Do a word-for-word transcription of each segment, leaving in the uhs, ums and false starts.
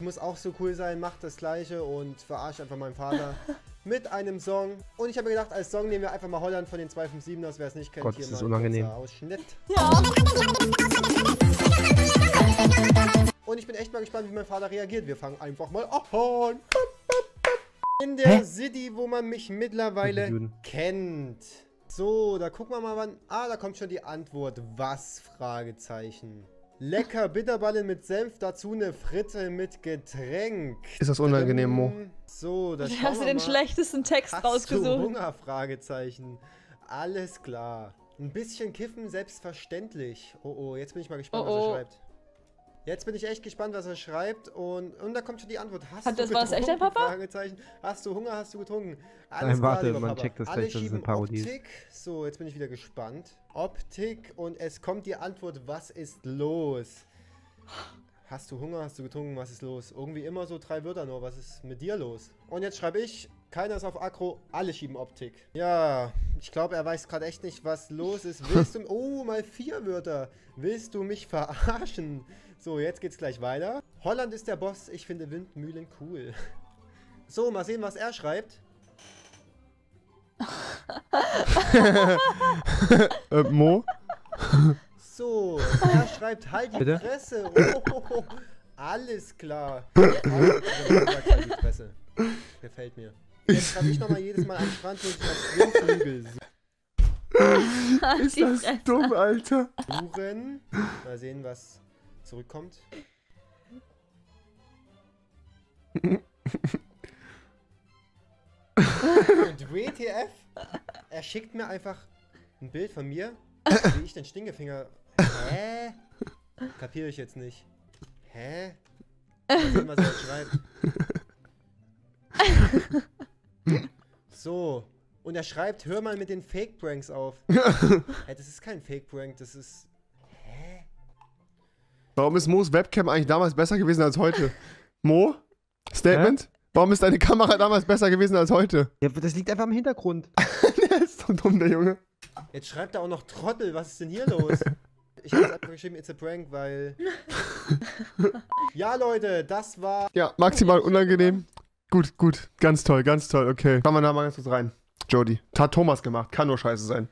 Muss auch so cool sein, macht das Gleiche und verarscht einfach meinen Vater mit einem Song. Und ich habe mir gedacht, als Song nehmen wir einfach mal Holland von den zwei fünf sieben-ers, wer es nicht kennt. Gott, hier ist das mal unangenehm. Ausschnitt. Ja. Und ich bin echt mal gespannt, wie mein Vater reagiert. Wir fangen einfach mal an. In der Hä? City, wo man mich mittlerweile Juden. kennt. So, da gucken wir mal wann. Ah, da kommt schon die Antwort. Was? Fragezeichen. Lecker Bitterballen mit Senf, dazu eine Fritte mit Getränk. Ist das unangenehm, Mo? So, das Du hast dir den schlechtesten Text Hast rausgesucht. du Hunger? Fragezeichen. Alles klar. Ein bisschen kiffen, selbstverständlich. Oh, oh, jetzt bin ich mal gespannt, Oh, oh. was er schreibt. Jetzt bin ich echt gespannt, was er schreibt. Und, und da kommt schon die Antwort. Hast Hat du das- war das echt dein getrunken? Papa? Fragezeichen. Hast du Hunger? Hast du getrunken? Alles Nein, klar, warte, lieber man Papa. checkt das Alle gleich, dass es schieben eine Parodie ist. Optik. So, jetzt bin ich wieder gespannt. Optik und es kommt die Antwort. Was ist los? Hast du Hunger? Hast du getrunken? Was ist los? Irgendwie immer so drei Wörter nur. Was ist mit dir los? Und jetzt schreibe ich, keiner ist auf Aggro, alle schieben Optik. Ja, ich glaube, er weiß gerade echt nicht, was los ist. Willst du... Oh, mal vier Wörter. Willst du mich verarschen? So, jetzt geht's gleich weiter. Holland ist der Boss. Ich finde Windmühlen cool. So, mal sehen, was er schreibt. äh, Mo? So, er schreibt, halt die Bitte? Fresse. Oh, oh, oh. Alles klar. Halt die Fresse. Gefällt mir. Jetzt schreibe ich nochmal jedes Mal am Strand und als Windflügel Ist das dumm, Alter? suchen. Mal sehen, was zurückkommt. Und W T F? Er schickt mir einfach ein Bild von mir, wie ich den Stinkefinger... Hä? Kapiere ich jetzt nicht. Hä? Mal sehen, was er jetzt schreibt. So. Und er schreibt, hör mal mit den Fake-Pranks auf. Hey, das ist kein Fake-Prank, das ist... Hä? Warum ist Mo's Webcam eigentlich damals besser gewesen als heute? Mo? Statement? Warum ist deine Kamera damals besser gewesen als heute? Ja, das liegt einfach im Hintergrund. Der ist so dumm, der Junge. Jetzt schreibt er auch noch Trottel, was ist denn hier los? Ich habe jetzt einfach geschrieben, it's a prank, weil... Ja, Leute, das war... Ja, maximal unangenehm. Gut, gut. Ganz toll, ganz toll. Okay. Fahren wir da mal ganz kurz rein. Jody. Hat Thomas gemacht. Kann nur scheiße sein.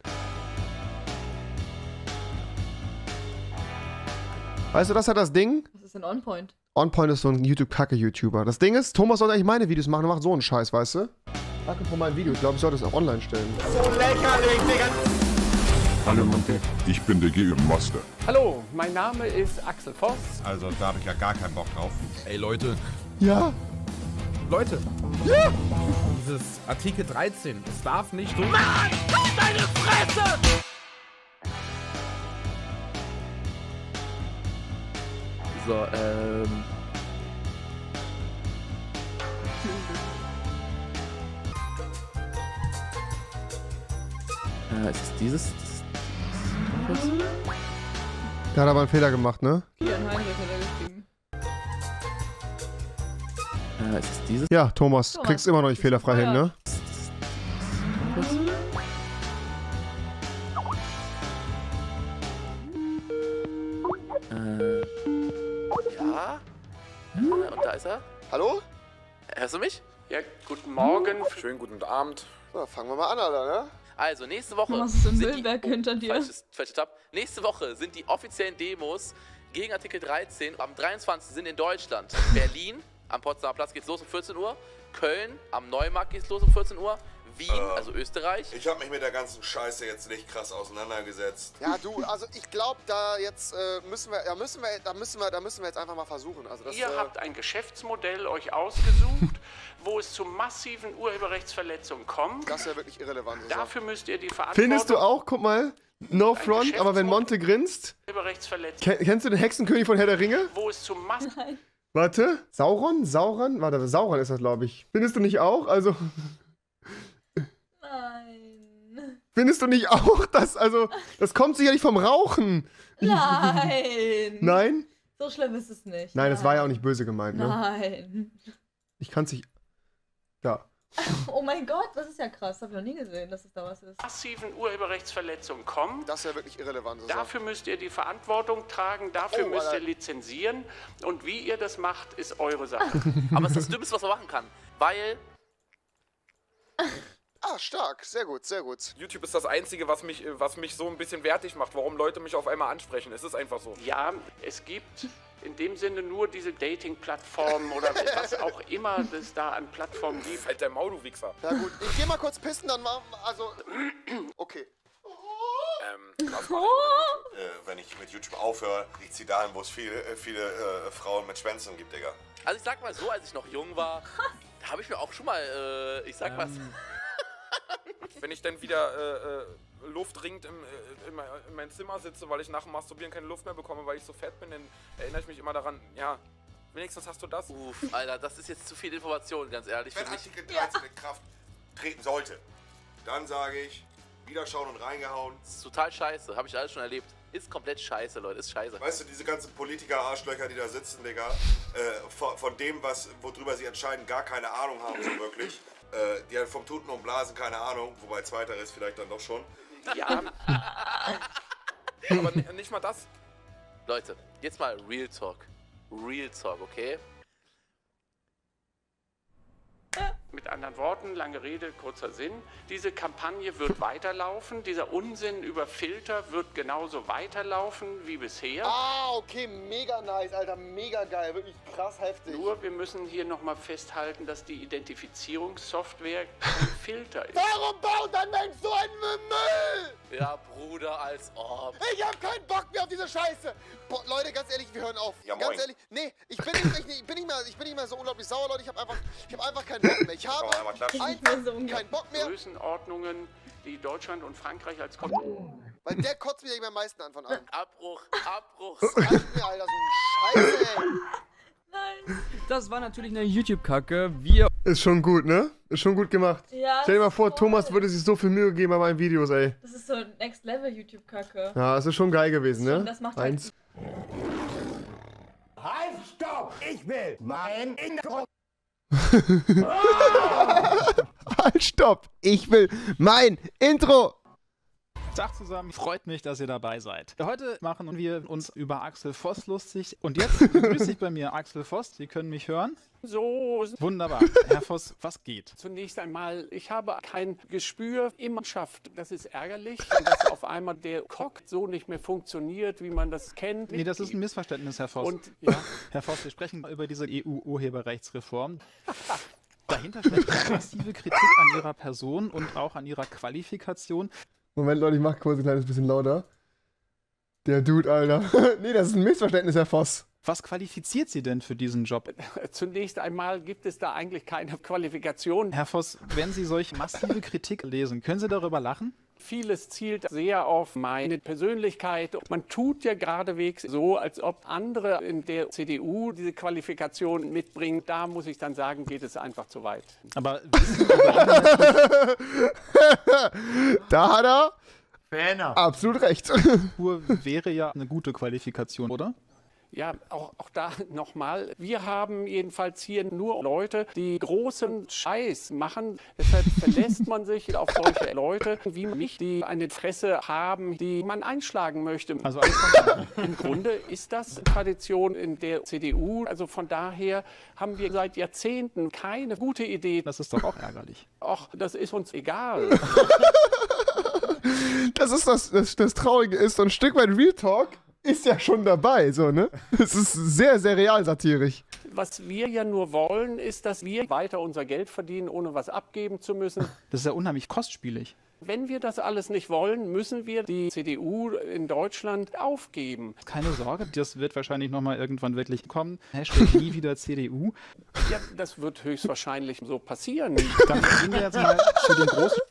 Weißt du, das hat das Ding? Was ist denn On Point? OnPoint ist so ein YouTube-Kacke-YouTuber. Das Ding ist, Thomas soll eigentlich meine Videos machen und macht so einen Scheiß, weißt du? Danke für mein Video. Ich glaube, ich sollte es auch online stellen. Hallo Monte, ich bin der Game Master. Hallo, mein Name ist Axel Voss. Also da habe ich ja gar keinen Bock drauf. Ey Leute, Ja. Leute. Ja! Dieses Artikel dreizehn, es darf nicht so... Mann, halt deine Fresse! So, ähm... Äh, ist es dieses? Das? Der hat aber einen Fehler gemacht, ne? Kian Heinrich hat er geschrieben. Äh, ist es dieses? Ja, Thomas, Thomas. kriegst immer noch nicht fehlerfrei hin, ne? Das? Äh... Ja? Äh, und da ist er. Hallo? Hörst du mich? Ja, guten Morgen. Schönen guten Abend. So, fangen wir mal an, Alter, ne? Also, nächste Woche. Was ist im sind Müllberg die, hinter dir? Falsches, falsches Tab. Nächste Woche sind die offiziellen Demos gegen Artikel dreizehn. Am dreiundzwanzigsten sind in Deutschland. Berlin, am Potsdamer Platz geht's los um vierzehn Uhr. Köln, am Neumarkt geht's los um vierzehn Uhr. Wien, Ähm, also Österreich. Ich habe mich mit der ganzen Scheiße jetzt nicht krass auseinandergesetzt. Ja, du, also ich glaube, da jetzt äh, müssen wir, ja, müssen wir, da müssen wir, da müssen wir jetzt einfach mal versuchen. Also das, Ihr äh, habt ein Geschäftsmodell euch ausgesucht, wo es zu massiven Urheberrechtsverletzungen kommt. das ist ja wirklich irrelevant. Dafür müsst ihr die Verantwortung... Findest du auch? Guck mal, no front, aber wenn Monte grinst. Urheberrechtsverletzungen, Ken, kennst du den Hexenkönig von Herr der Ringe? wo es zu Mass... Warte, Sauron? Sauron? Warte, Sauron ist das, glaube ich. Findest du nicht auch? Also, Nein. findest du nicht auch, dass, also, das kommt sicherlich vom Rauchen. Nein. Nein? So schlimm ist es nicht. Nein, das war ja auch nicht böse gemeint, ne? Nein. Ich kann's nicht. Ja. Oh mein Gott, das ist ja krass. Das hab ich noch nie gesehen, dass es da was ist. Massiven Urheberrechtsverletzungen kommt. Das ist ja wirklich irrelevant. Dafür müsst ihr die Verantwortung tragen, dafür Oh, müsst Alter. ihr lizenzieren. Und wie ihr das macht, ist eure Sache. Aber es ist das Dümmste, was man machen kann. Weil Ah, stark. Sehr gut, sehr gut. YouTube ist das Einzige, was mich, was mich so ein bisschen wertig macht, warum Leute mich auf einmal ansprechen. Es ist einfach so. Ja, es gibt in dem Sinne nur diese Dating-Plattformen oder was auch immer es da an Plattformen gibt. Halt dein Maul, du Wichser. Ja gut, ich geh mal kurz pissen, dann mal, also, okay. Ähm, was mach ich? Äh, wenn ich mit YouTube aufhöre, liegt sie dahin, wo es viele, äh, viele äh, Frauen mit Schwänzen gibt, Digga. Also ich sag mal so, als ich noch jung war, da habe ich mir auch schon mal, äh, ich sag was. Wenn ich dann wieder äh, äh, Luft ringend im, äh, in, mein, in mein Zimmer sitze, weil ich nach dem Masturbieren keine Luft mehr bekomme, weil ich so fett bin, dann erinnere ich mich immer daran, ja, wenigstens hast du das. Uff, Alter, das ist jetzt zu viel Information, ganz ehrlich für Wenn mich. Artikel dreizehn in Kraft treten sollte, dann sage ich, wieder schauen und reingehauen. Das ist total scheiße, habe ich alles schon erlebt. Ist komplett scheiße, Leute, ist scheiße. Weißt du, diese ganzen Politiker-Arschlöcher, die da sitzen, Digga, äh, von, von dem, was, worüber sie entscheiden, gar keine Ahnung haben, so wirklich. Äh, die haben vom Tuten und Blasen keine Ahnung, wobei zweiteres vielleicht dann doch schon. Ja, Aber n- nicht mal das. Leute, jetzt mal Real Talk. Real Talk, okay? mit anderen Worten, lange Rede, kurzer Sinn. Diese Kampagne wird weiterlaufen. Dieser Unsinn über Filter wird genauso weiterlaufen wie bisher. Ah, okay, mega nice, Alter, mega geil, wirklich krass heftig. Nur, wir müssen hier nochmal festhalten, dass die Identifizierungssoftware kein Filter ist. Warum baut ein Mensch so einen Müll? Ja, Bruder, als ob. Ich hab keinen Bock mehr auf diese Scheiße. Boah, Leute, ganz ehrlich, wir hören auf. Ja, ganz moin. ehrlich, nee, ich bin nicht, ich, ich bin nicht mehr, ich bin nicht mehr so unglaublich sauer, Leute. Ich hab einfach, ich hab einfach keinen Bock mehr. Ich habe Kann man einmal klatschen? einfach Ich bin so unglaublich- keinen Bock mehr, Größenordnungen, die Deutschland und Frankreich als Kon weil der kotzt mich am meisten an von allen. Abbruch, Abbruch. Reicht mir, Alter, so ein Scheiße, ey. Nein. Das war natürlich eine YouTube-Kacke. Wir. Ist schon gut, ne? Ist schon gut gemacht. Ja, Stell dir mal vor, voll. Thomas würde sich so viel Mühe geben bei meinen Videos, ey. Das ist so Next Level YouTube-Kacke. Ja, es ist schon geil gewesen, ne? Und das macht halt Eins. Halt, stopp! Ich will mein Intro. Halt, stopp! Ich will mein Intro! Tag zusammen, freut mich, dass ihr dabei seid. Heute machen wir uns über Axel Voss lustig. Und jetzt begrüße ich bei mir Axel Voss. Sie können mich hören. So, Wunderbar. Herr Voss, was geht? zunächst einmal, ich habe kein Gespür für Mannschaft. Das ist ärgerlich, dass auf einmal der Cock so nicht mehr funktioniert, wie man das kennt. Nee, das ist ein Missverständnis, Herr Voss. Und ja, Herr Voss, wir sprechen über diese E U-Urheberrechtsreform. Dahinter steckt eine massive Kritik an Ihrer Person und auch an Ihrer Qualifikation. Moment, Leute, ich mach kurz ein kleines bisschen lauter. Der Dude, Alter. Nee, das ist ein Missverständnis, Herr Voss. Was qualifiziert Sie denn für diesen Job? zunächst einmal gibt es da eigentlich keine Qualifikation. Herr Voss, wenn Sie solch massive Kritik lesen, können Sie darüber lachen? Vieles zielt sehr auf meine Persönlichkeit. Man tut ja geradewegs so, als ob andere in der C D U diese Qualifikation mitbringen. Da muss ich dann sagen, geht es einfach zu weit. Aber wissen Sie über Da hat er Fähner. absolut recht. Kultur wäre ja eine gute Qualifikation, oder? Ja, auch, auch da nochmal. Wir haben jedenfalls hier nur Leute, die großen Scheiß machen. Deshalb verlässt man sich auf solche Leute wie mich, die eine Fresse haben, die man einschlagen möchte. Also alles von Im Grunde ist das Tradition in der C D U. Also von daher haben wir seit Jahrzehnten keine gute Idee. Das ist doch auch ärgerlich. Ach, das ist uns egal. Das ist das, das, das Traurige ist, so ein Stück weit Real Talk ist ja schon dabei, so, ne? Es ist sehr, sehr real satirisch. Was wir ja nur wollen, ist, dass wir weiter unser Geld verdienen, ohne was abgeben zu müssen. Das ist ja unheimlich kostspielig. Wenn wir das alles nicht wollen, müssen wir die C D U in Deutschland aufgeben. Keine Sorge, das wird wahrscheinlich nochmal irgendwann wirklich kommen. Hashtag nie wieder C D U. Ja, das wird höchstwahrscheinlich so passieren. Dann gehen wir jetzt mal zu den großen...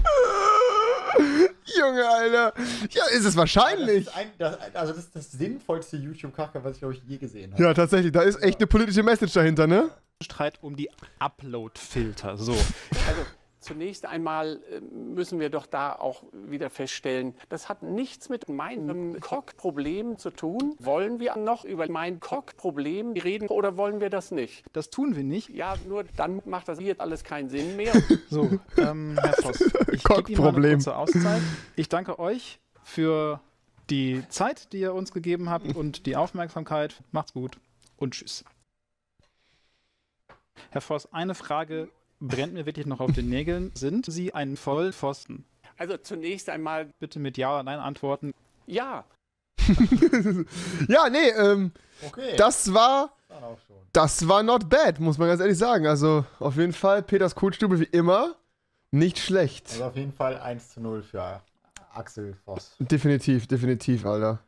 Junge, Alter. Ja, ist es wahrscheinlich. Das ist ein, das, also das ist das sinnvollste YouTube-Kacke, was ich, glaube ich, je gesehen habe. Ja, tatsächlich. Da ist echt eine politische Message dahinter, ne? Streit um die Upload-Filter. So. Also Zunächst einmal äh, müssen wir doch da auch wieder feststellen, das hat nichts mit meinem Cock-Problem zu tun. Wollen wir noch über mein Cock-Problem reden oder wollen wir das nicht? Das tun wir nicht. Ja, nur dann macht das jetzt alles keinen Sinn mehr. So, ähm, Herr Voss, ich gebe Ihnen mal eine kurze Auszeit. Ich danke euch für die Zeit, die ihr uns gegeben habt und die Aufmerksamkeit. Macht's gut und tschüss. Herr Voss, eine Frage brennt mir wirklich noch auf den Nägeln. Sind Sie ein Vollpfosten? Also zunächst einmal bitte mit Ja oder Nein antworten. Ja. Ja, nee, ähm, okay. das war, das war not bad, muss man ganz ehrlich sagen. Also auf jeden Fall Peters Kotstube wie immer nicht schlecht. Also auf jeden Fall eins zu null für Axel Voss. Definitiv, definitiv, Alter.